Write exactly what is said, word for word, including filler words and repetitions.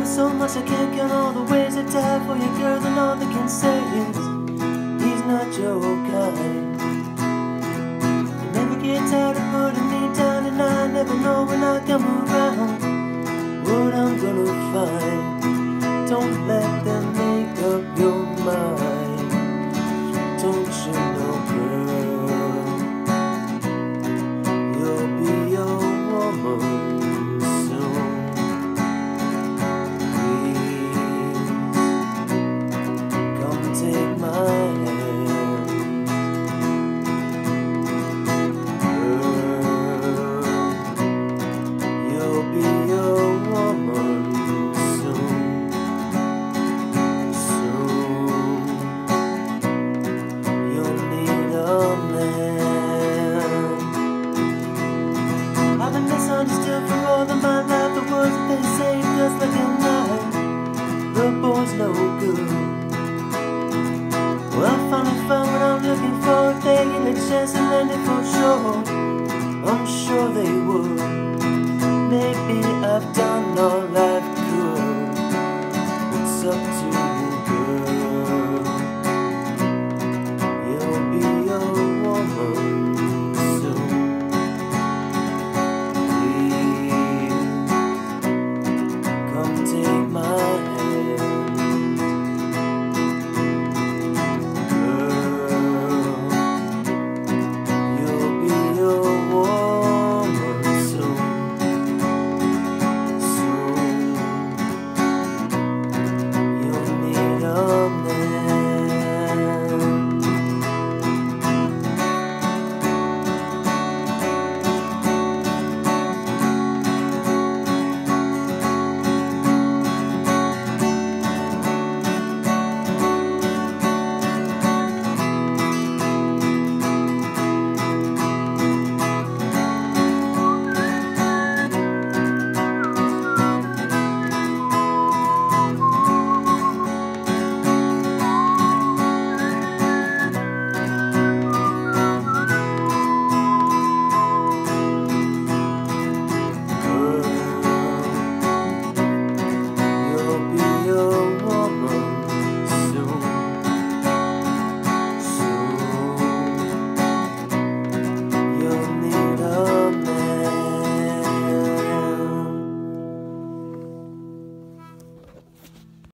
so much I can't count all the ways I die for you, girl, and all they can say is he's not your guy. You never get tired of putting me down, and I never know when I come around what I'm gonna find. Don't let them make up your mind. Don't you know, girl, you'll be your woman soon. Take my hand, girl, you'll be your woman soon, soon. You'll need a man. I've been misunderstood for all of my life. The words that they say just like a knife. The boy's no good. Well, I finally found what I'm looking for. Taking a chance and learning